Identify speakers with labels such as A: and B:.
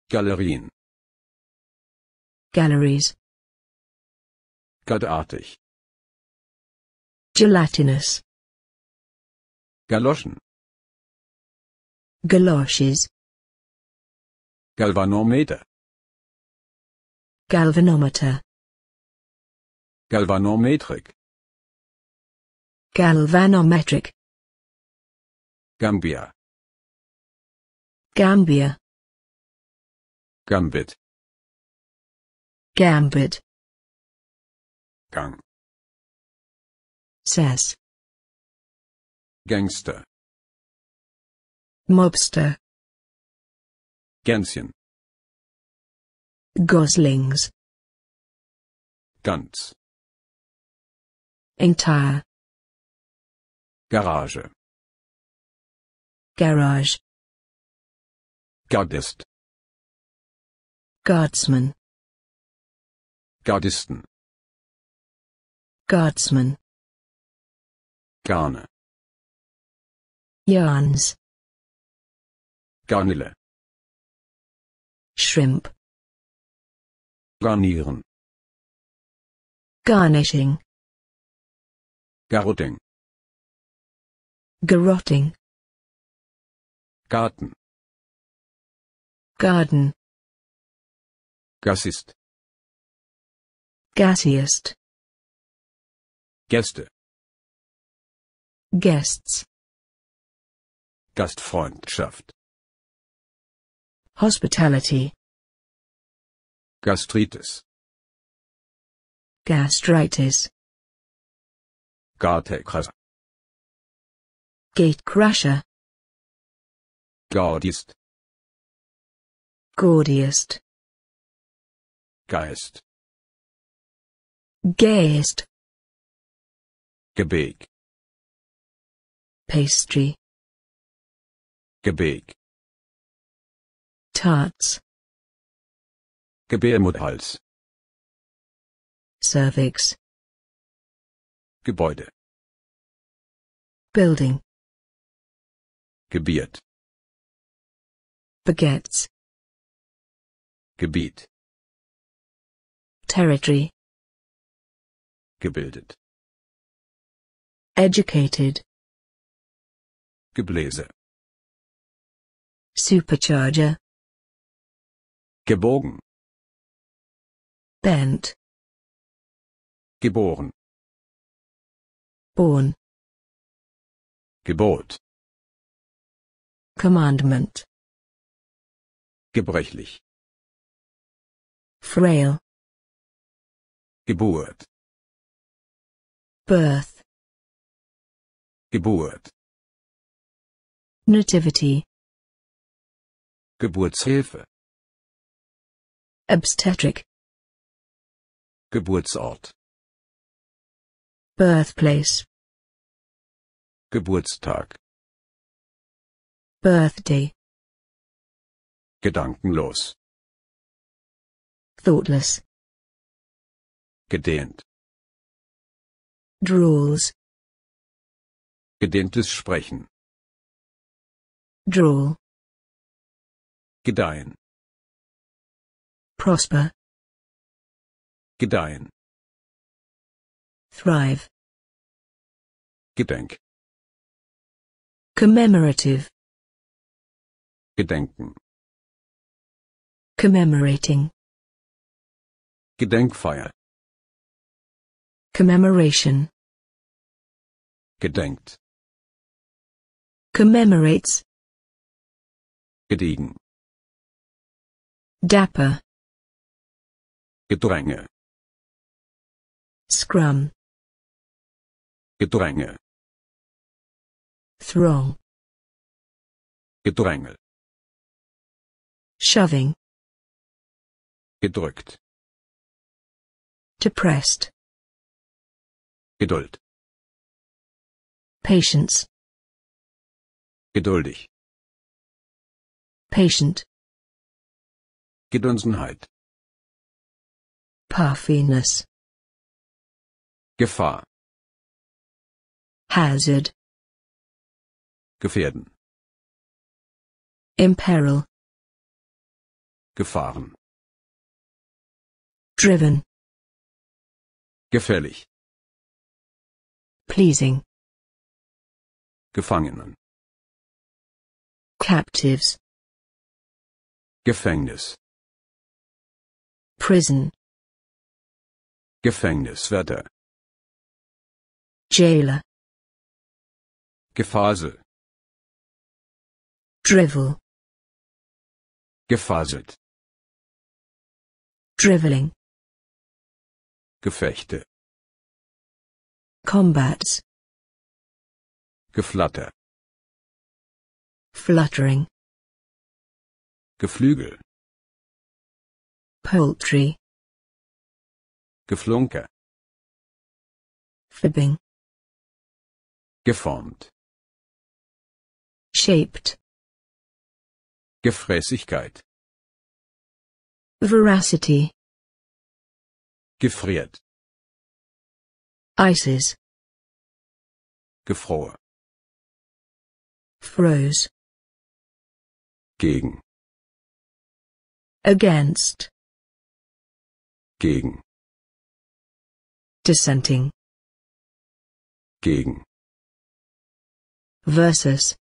A: Galerien.
B: Galleries.
A: Gallartig.
B: Gelatinous.
A: Galoschen.
B: Galoshes.
A: Galvanometer.
B: Galvanometer.
A: Galvanometrik.
B: Galvanometric.
A: Gambia.
B: Gambia.
A: Gambit.
B: Gambit.
A: Gang.
B: Says.
A: Gangster.
B: Mobster.
A: Gänschen.
B: Goslings.
A: Ganz.
B: Entire.
A: Garage.
B: Garage.
A: Gardist.
B: Guardsman.
A: Gardisten.
B: Guardsman.
A: Garne.
B: Yarns.
A: Garnele.
B: Shrimp.
A: Garnieren.
B: Garnishing.
A: Garrotting.
B: Garrotting.
A: Garten.
B: Garden.
A: Gassist.
B: Gassiest.
A: Gäste.
B: Guests.
A: Gastfreundschaft.
B: Hospitality.
A: Gastritis.
B: Gastritis.
A: Gatecrasser.
B: Gatecrasher.
A: Gardist.
B: Gaudiest.
A: Geist.
B: Gayest.
A: Gebäck.
B: Pastry.
A: Gebäck.
B: Tarts.
A: Gebärmutterhals.
B: Cervix.
A: Gebäude.
B: Building.
A: Gebiet.
B: Baguettes.
A: Gebiet.
B: Territory.
A: Gebildet.
B: Educated.
A: Gebläse.
B: Supercharger.
A: Gebogen.
B: Bent.
A: Geboren.
B: Born.
A: Gebot.
B: Commandment.
A: Gebrechlich.
B: Frail.
A: Geburt.
B: Birth.
A: Geburt.
B: Nativity.
A: Geburtshilfe.
B: Obstetric.
A: Geburtsort.
B: Birthplace.
A: Geburtstag.
B: Birthday.
A: Gedankenlos.
B: Thoughtless.
A: Gedehnt.
B: Drools.
A: Gedehntes Sprechen.
B: Drool.
A: Gedeihen.
B: Prosper.
A: Gedeihen.
B: Thrive.
A: Gedenk.
B: Commemorative.
A: Gedenken.
B: Commemorating.
A: Gedenkfeier.
B: Commemoration.
A: Gedenkt.
B: Commemorates.
A: Gediegen.
B: Dapper.
A: Gedränge.
B: Scrum.
A: Gedränge.
B: Throng.
A: Gedrängel.
B: Shoving.
A: Gedrückt.
B: Depressed.
A: Geduld.
B: Patience.
A: Geduldig.
B: Patient.
A: Gedunsenheit.
B: Puffiness.
A: Gefahr.
B: Hazard.
A: Gefährden.
B: Imperil.
A: gefahren,
B: driven,
A: gefällig,
B: pleasing,
A: Gefangenen,
B: captives,
A: Gefängnis,
B: prison,
A: Gefängniswärter,
B: jailer,
A: Gefasel,
B: drivel,
A: gefaselt,
B: driveling,
A: Gefechte,
B: combats,
A: Geflatter,
B: fluttering,
A: Geflügel,
B: poultry,
A: Geflunker,
B: fibbing,
A: geformt,
B: shaped,
A: Gefräßigkeit,
B: veracity,
A: gefriert,
B: ices,
A: gefror,
B: froze,
A: gegen,
B: against,
A: gegen,
B: dissenting,
A: gegen,
B: versus,